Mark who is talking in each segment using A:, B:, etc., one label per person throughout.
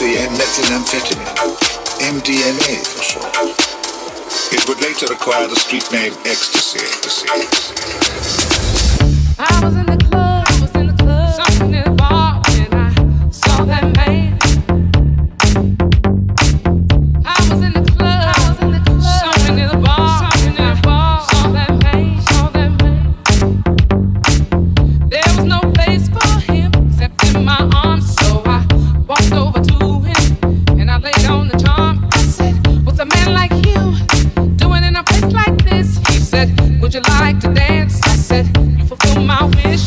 A: ecstasy and methamphetamine, MDMA for short. It would later acquire the street name ecstasy.
B: I was in the club, something in the bar when I saw that man. I was in the club, something in the bar, saw that man. There was no place for him except in my arms, so I walked over to him and I laid on the charm. I said, "What's a man like you doing in a place like this?" He said, "Would you like to dance?" I said, "You fulfill my wish."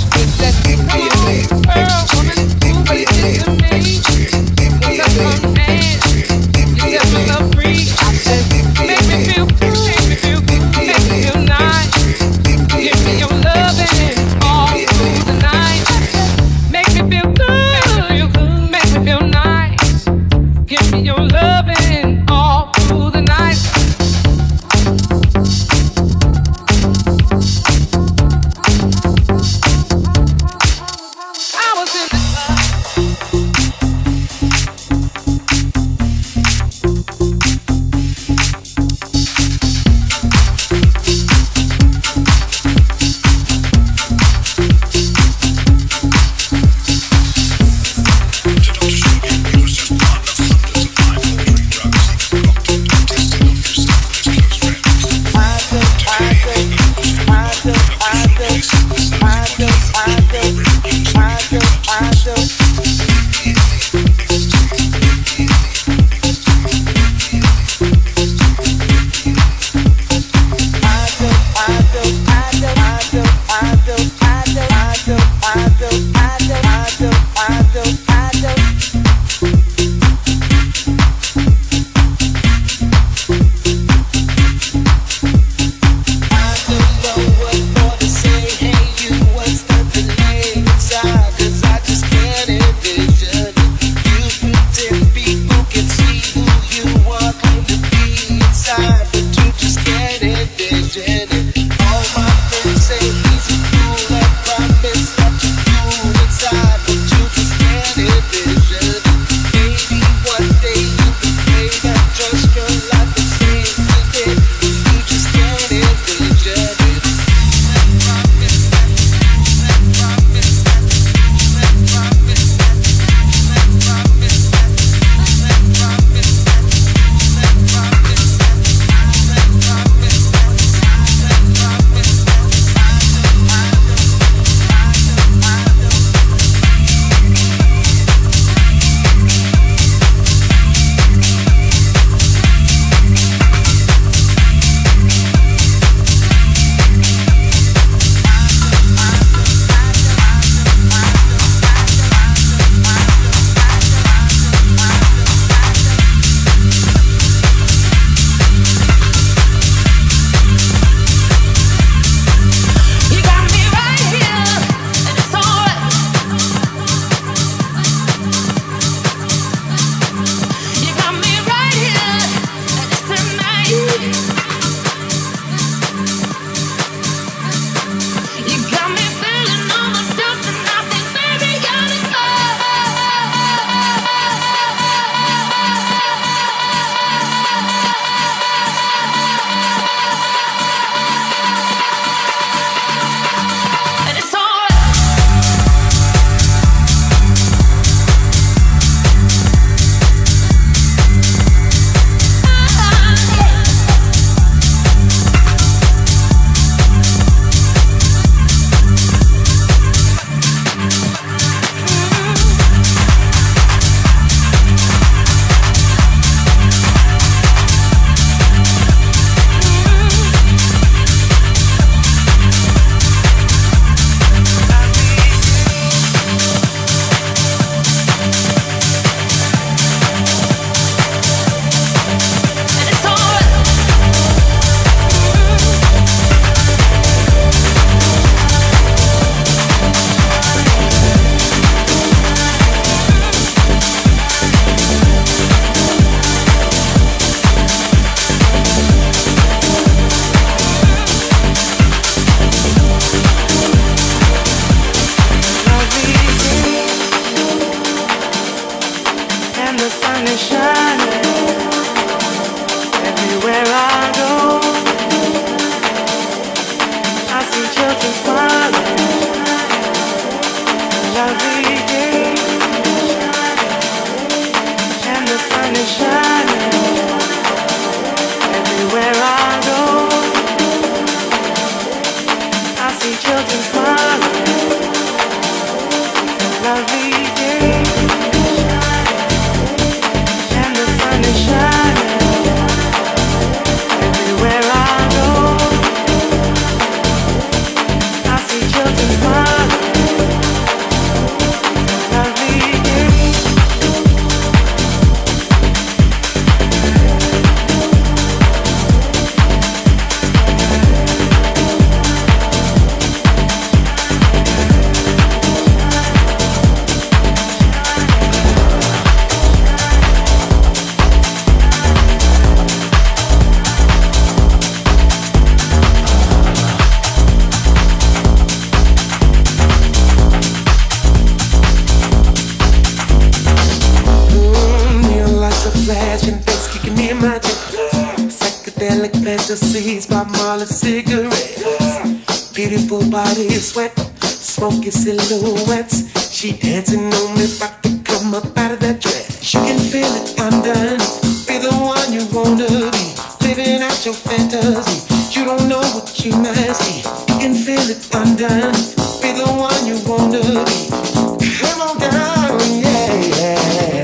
C: psychedelic fantasies by Marley cigarettes. Beautiful body sweat, smoky silhouettes. She dancing on me, about to come up out of that dress. You can feel it underneath, be the one you wanna be, living out your fantasy. You don't know what you must be. You can feel it underneath, be the one you wanna be. Come on down, yeah, yeah.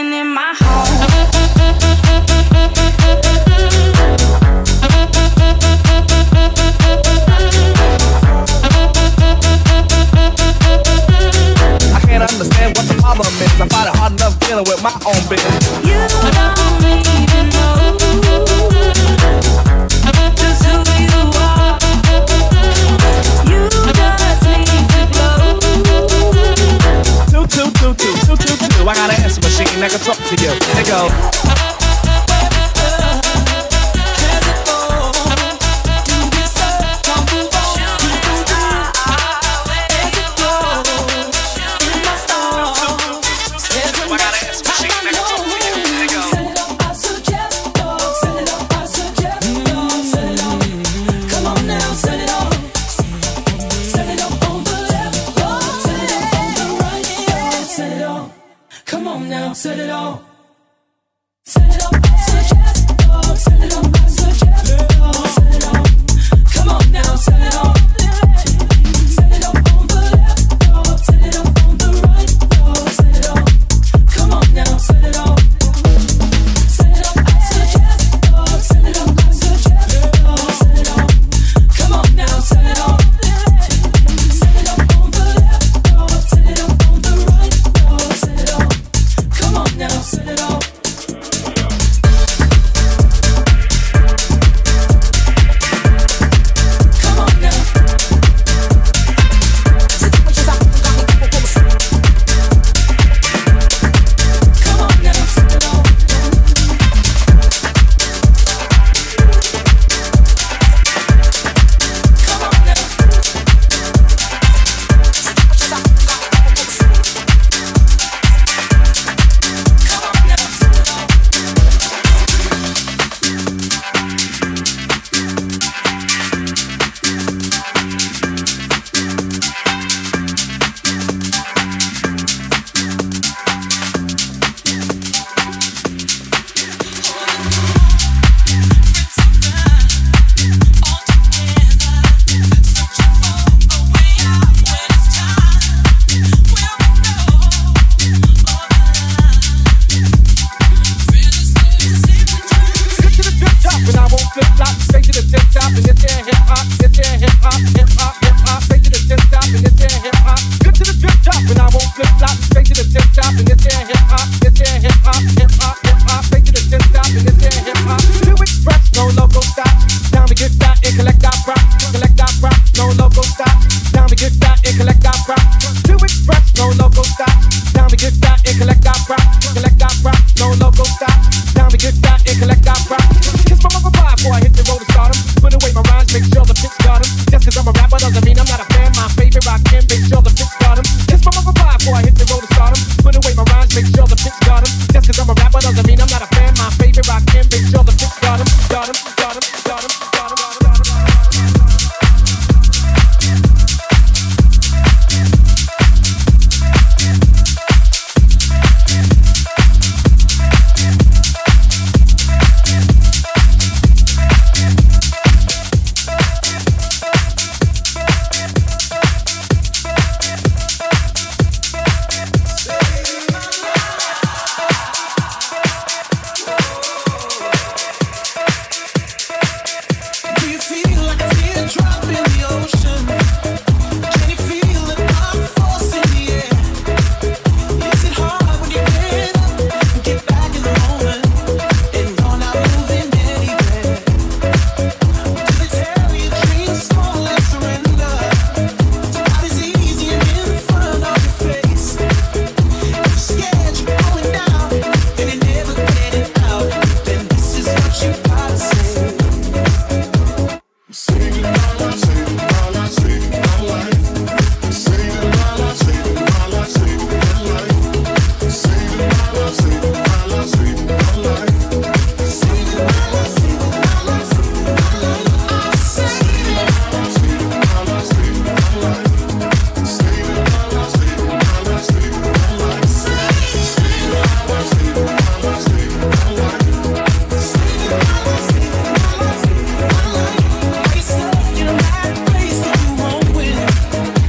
B: living in my home.
D: I can't understand what the problem is. I find it hard enough dealing with my own business.
B: You don't even know just who you are. You just need to glow.
D: Two. I got an answer machine that can talk to you. There you go.
B: Set it on. Set it up, suggest. Set it up, suggest. Set it on. Come on now, set it on. Set it up on the left, set it up on the right, set it on. Come on now, set it on. Set it up, suggest. Set it up, suggest. Set it on. Come on now, set it on. Set it up on the left, set it up on the right, set it on. Come on now, set it off. Come on now. Come on now, set it off. Come on now.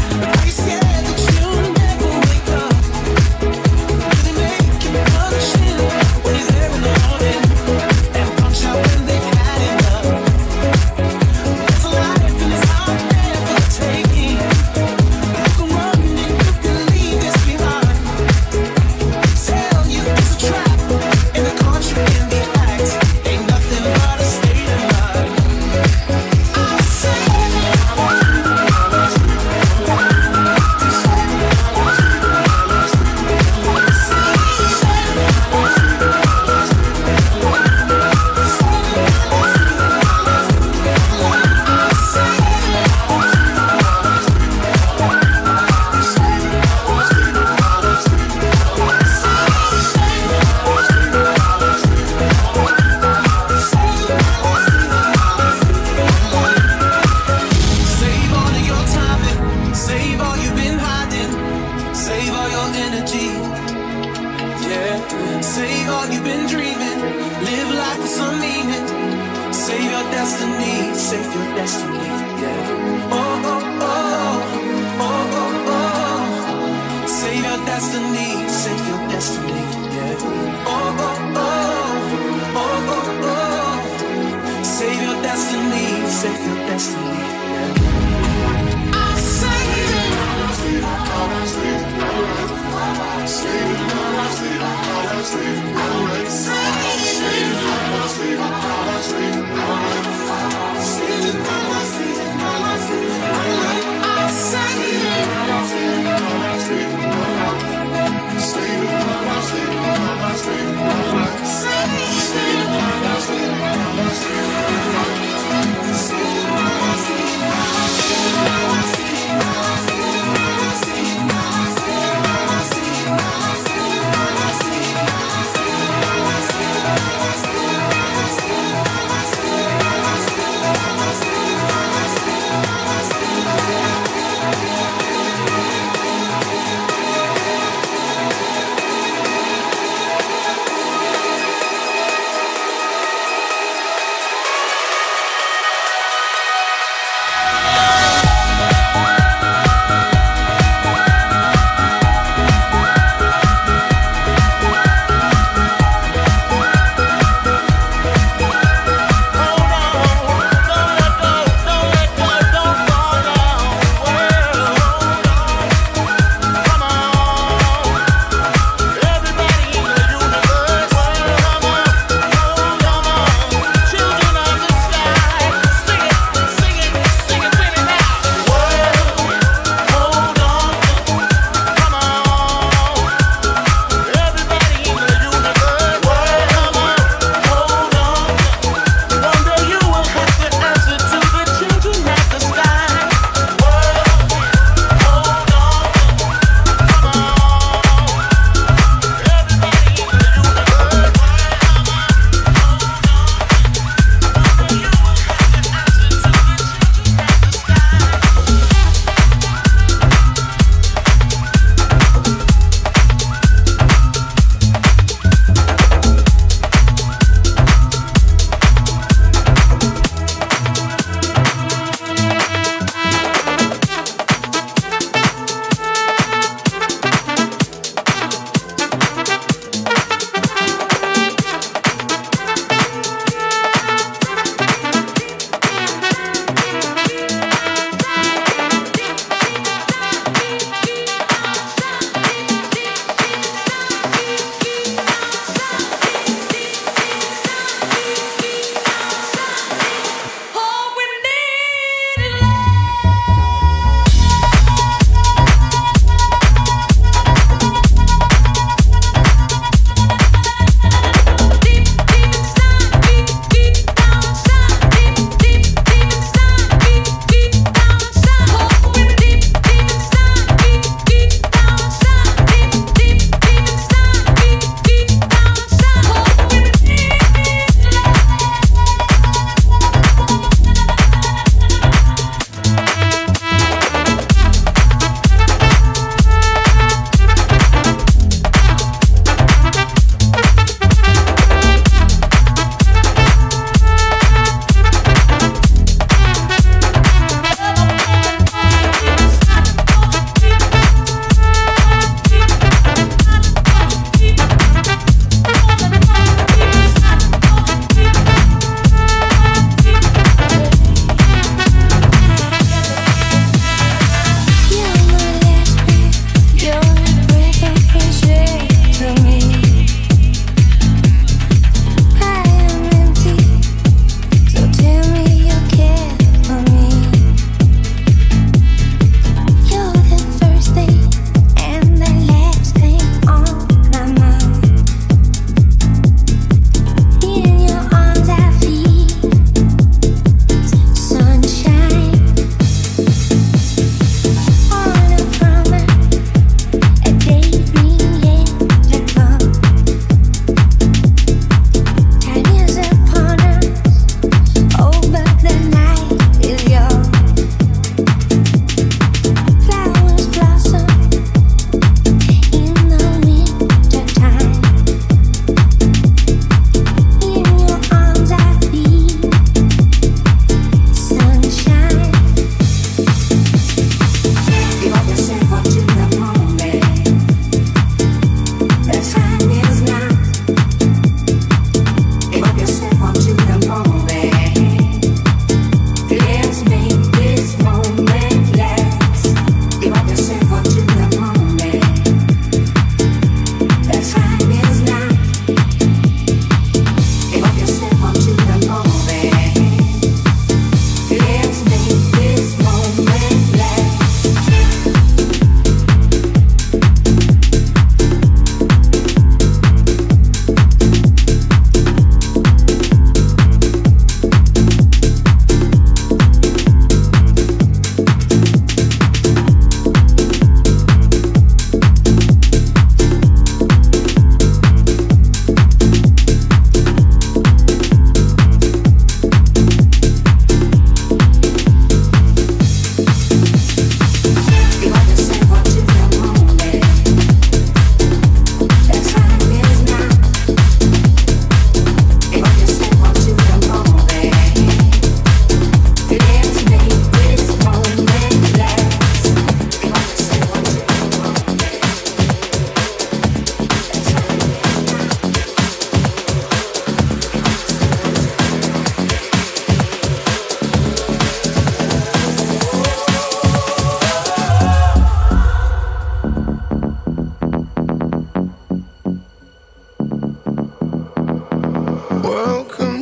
B: Shit.
C: and dreaming. Live life with some meaning. Save your destiny, save your destiny, yeah. Oh, oh, oh, oh, oh, oh. Save your destiny, save your destiny, yeah. Oh, oh, oh, oh, oh, oh. Save your destiny, save your destiny, yeah. I'll save it. See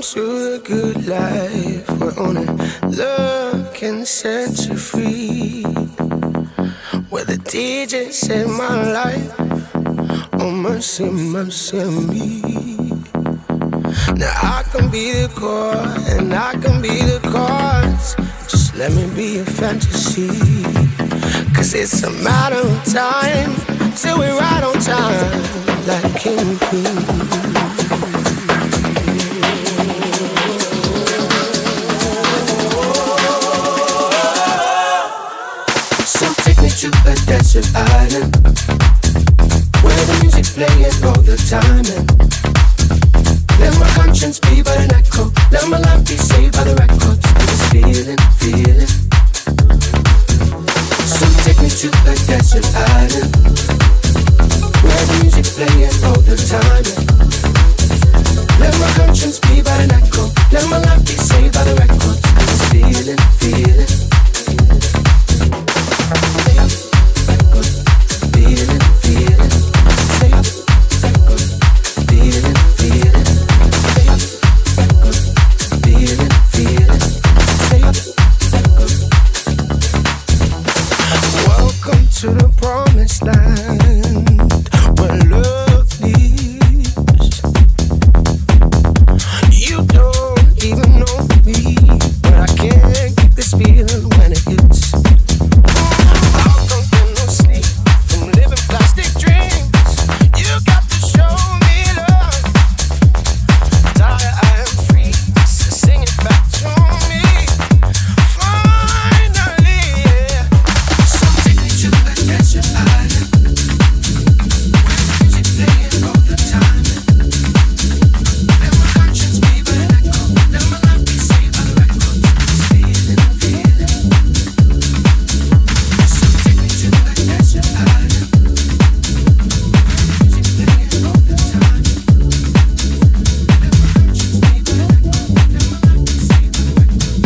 C: to a good life where only love can set you free. Where the DJ saved my life. Oh, mercy, mercy me. Now I can be the cause and I can be the cause. Just let me be a fantasy. Cause it's a matter of time till we're right on time, like king and queen. To a desert island where the music playing all the time, and let my conscience be but an echo, let my life be saved by the records. I'm just feeling. So take me to a desert island where the music playing all the time, and let my conscience be but an echo, let my life be saved by the records. I'm just feeling. Welcome to the promised land where love lives. You don't even know me, but I can't keep this feeling when it hits. How come get no sleep from living plastic dreams? You got to show me love. Tired, I am free, so sing it back to me. Finally, yeah. So take me to a desert island where music playing all the time. Let my conscience be but an echo, let my life be saved by the records. Just feeling. So take me to a desert island where music playing all the time. Let my conscience be but an echo, let my life be saved by the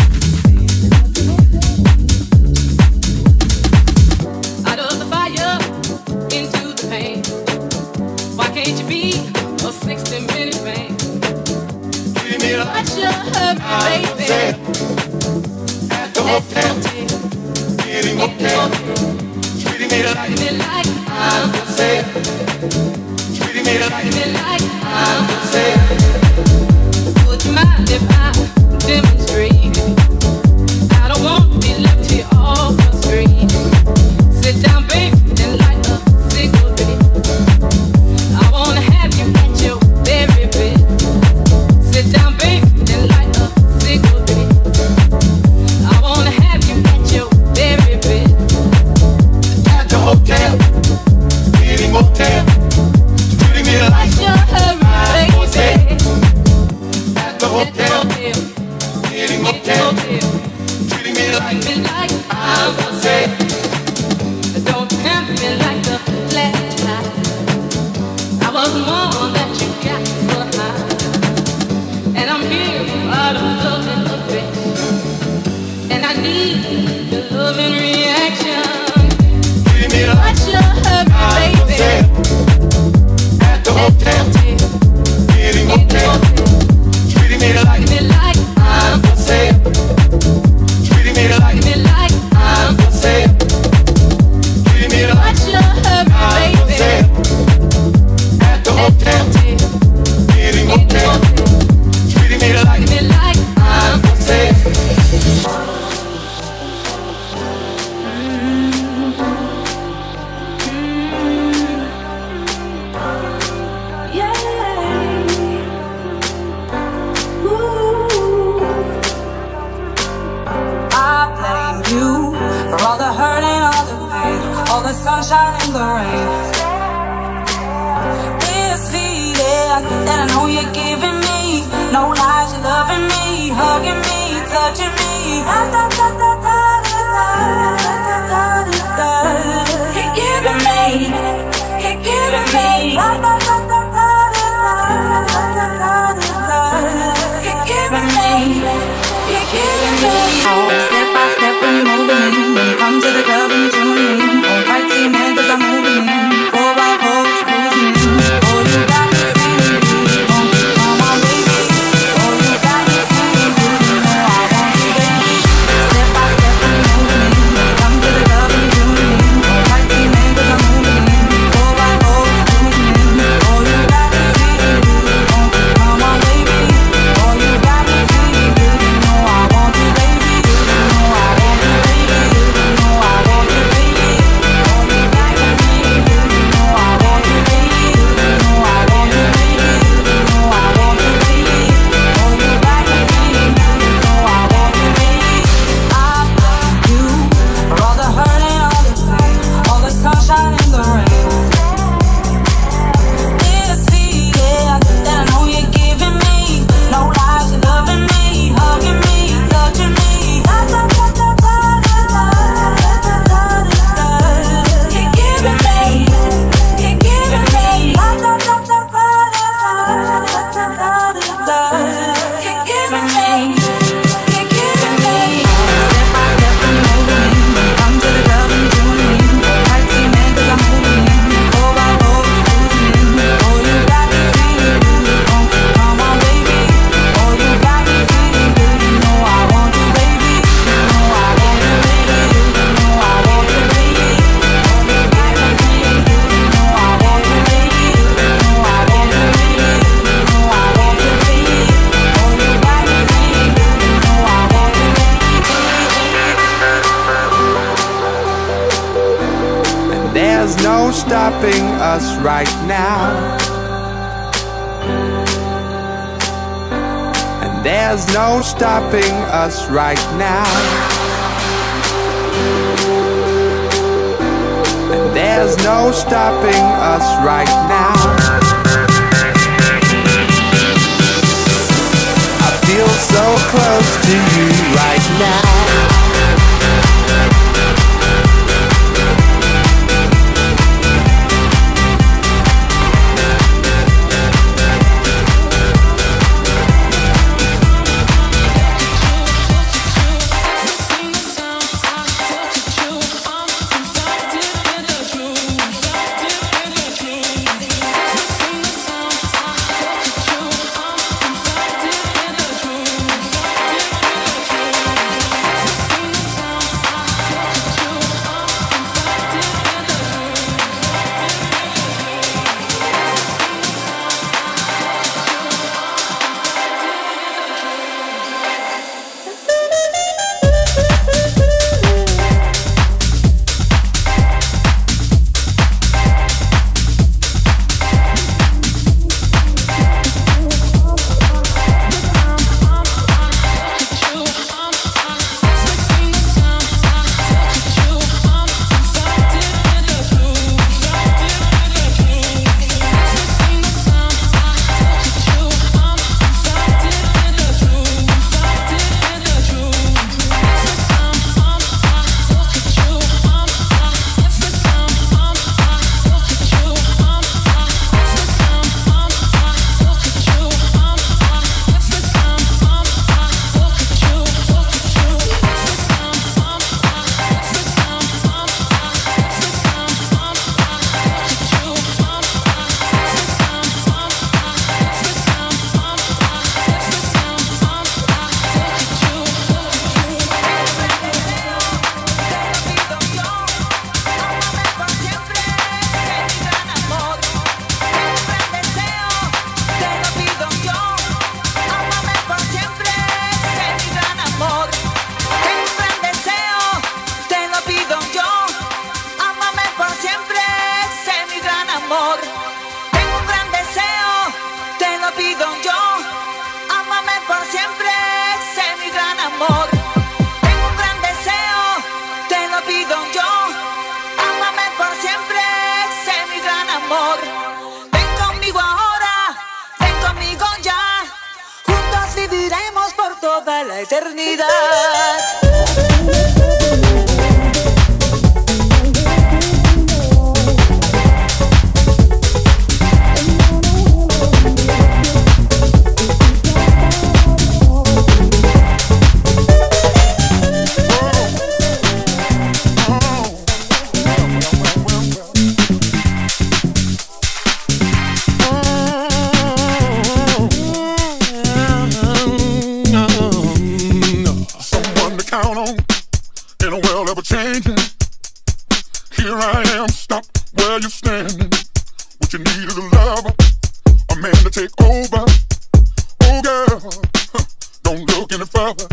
B: Out of the fire, into the pain. Why can't you be a 60-minute man? What's your hurry, baby? At the hotel, treating me like I'm for sale. Treating me like I'm for sale. Would you mind if I demonstrate? I don't want to be left here off the street. Sit down, baby, and light a cigarette. I wanna have you at your very best. Sit down, baby, and light a cigarette. I wanna have you at your very best.
A: At the hotel, eating motel, treating me like
B: What's your hurry, baby?
A: at the hotel, eating motel, treating me like
B: I'm for sale. Don't tempt me like the flash light. I was more that you got behind, and I'm here out of love and affection, and I need the love and reaction.
A: treating me like
B: What's your hurry, baby?
A: at the hotel, eating motel, treating me like
B: I'm for
A: sale, treating me like
B: I'm for
A: sale, treating me like
B: What's your hurry, baby?
A: at the hotel, eating motel, treating me like
B: I'm for
A: sale.
E: I blame you for all the hurt and all the pain, all the sunshine and the rain. This feeling that I know you're giving me, no lies, you're loving me, hugging me, touching me. You're giving me, you're giving me. You're giving me, you're giving me. Step by step when you're moving in, when you come to the club and you're tuning in. All right, team, man, 'cause I'm moving in. 4x4, cruising in. Oh, you got me feeling it. Come on, baby. Oh, you got
C: stopping us right now. And there's no stopping us right now. And there's no stopping us right now. I feel so close to you right now.
E: La eternidad.
F: Changing. Here I am, stopped where you're standing. What you need is a lover, a man to take over. Oh girl, don't look any further.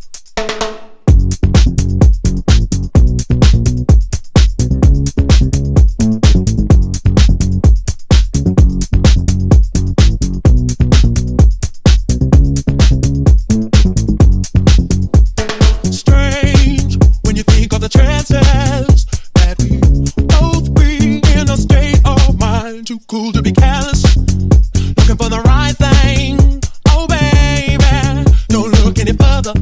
G: The chances that we both be in a state of mind too cool to be callous, looking for the right thing. Oh baby, don't look any further.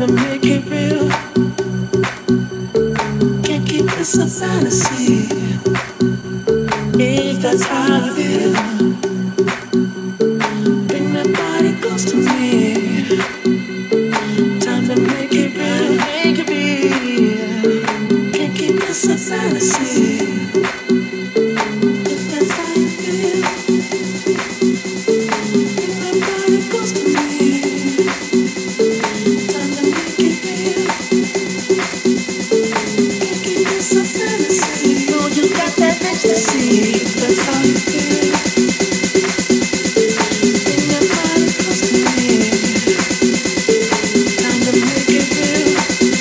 C: to make it real. Can't keep this a fantasy. If that's how I feel, bring that body close to me. Time to make it real, make it real. Can't keep this a fantasy. If that's how you feel, bring that body close to me. Time to make it real. Can't keep this a fantasy. No, you got that ecstasy. If that's how you feel, bring that body close to me. Time to make it real.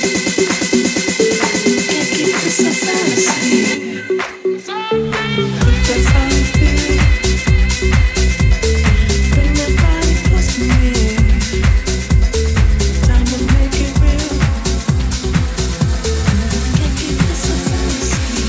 C: Can't keep this a fantasy. If that's how you feel, bring that body close to me. Time to make it real. Can't keep this a fantasy.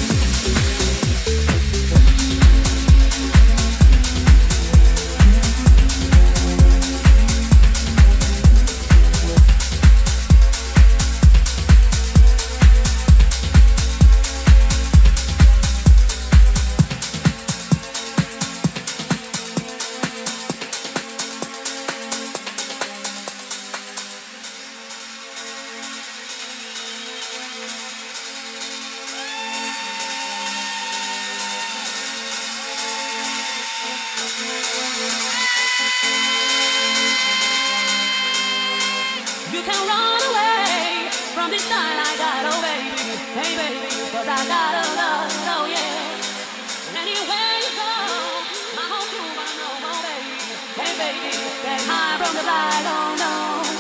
B: You can run away from this night I got, oh baby, hey baby, 'cause I got a love, oh yeah. And anywhere you go, my whole crew wanna know, oh baby, hey baby, get high from the light, oh no.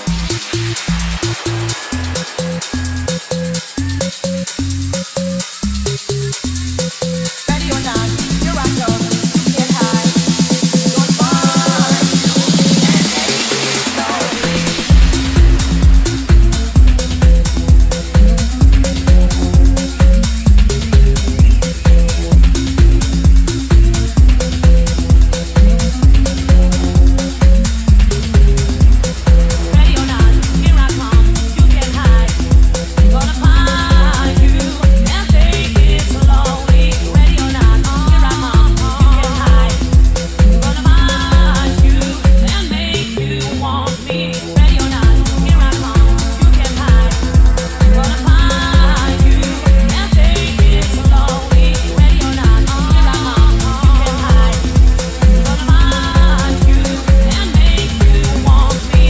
B: Ready or not, here I go, get high, gonna find you and take it slowly. Ready or not, here I come, you get high, gonna find you and take it slowly. Ready or not, here I come, you get high, gonna find you and make you want me. Ready or not, here I come, you get high, gonna find you and take it slowly. Ready or not, here I come, you get high, gonna find you and make you want me.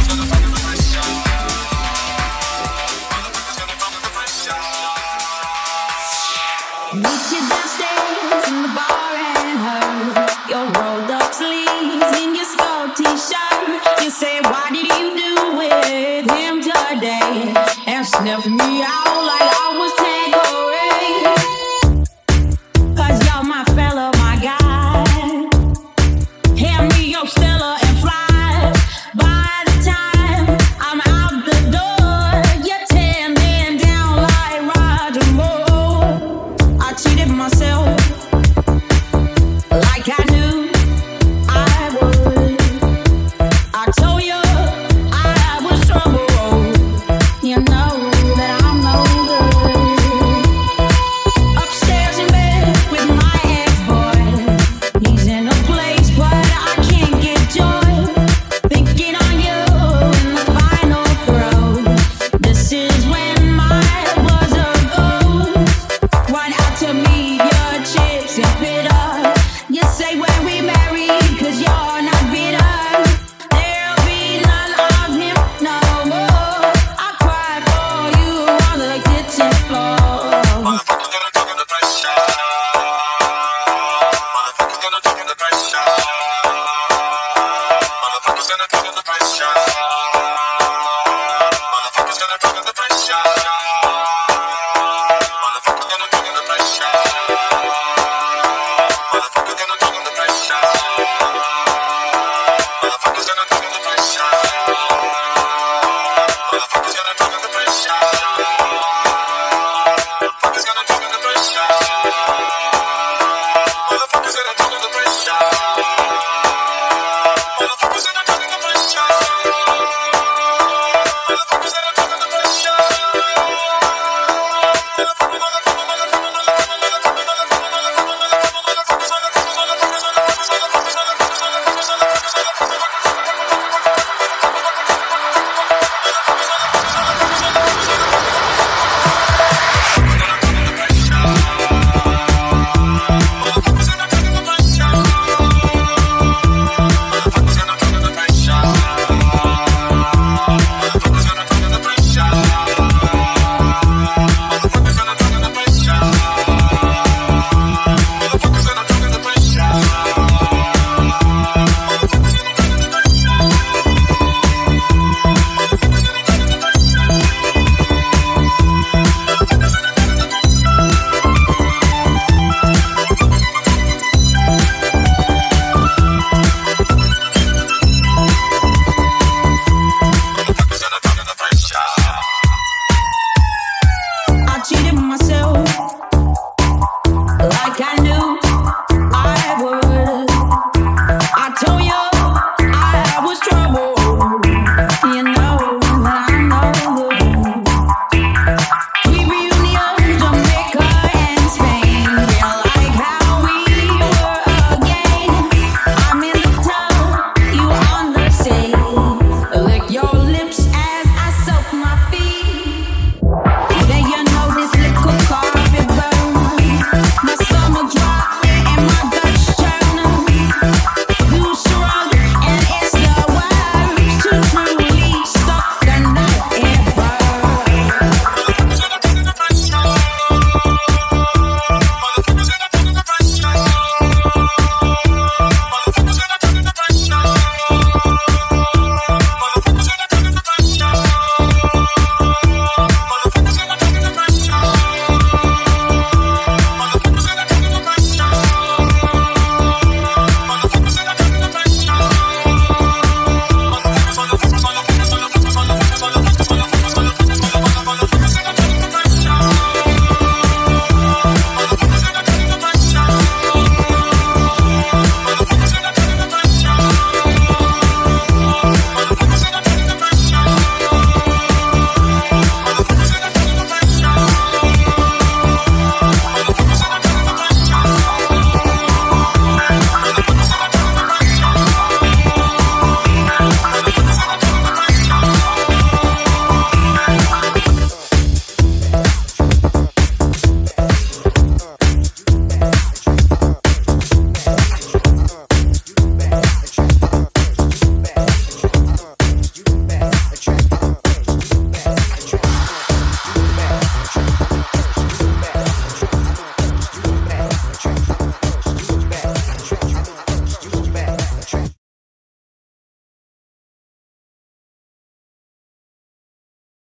E: Meet you downstairs in the bar and heard your rolled up sleeves in your skull t-shirt. You say, what did you do with him today? And sniff me out like I was Tanqueray. 'Cause you're my fella, my guy. Hand me your Stella and fly. By the time I'm out the door, you're tearing me down like Roger Moore. I cheated myself like I knew I would. I told you I was trouble. You know that I'm no good. Upstairs in bed with my ex-boy. He's in a place but I can't get joy. Thinking on you in the final throw. This is when my buzzer goes. Run out to meet your chicks and bitter. You say when we married 'cause you're not bitter. There'll be none of him no more. I cried for you on the kitchen floor.
F: Motherfuckers gonna talk under pressure. Motherfuckers gonna talk under pressure. Motherfuckers gonna talk under pressure. Motherfuckers gonna talk under pressure.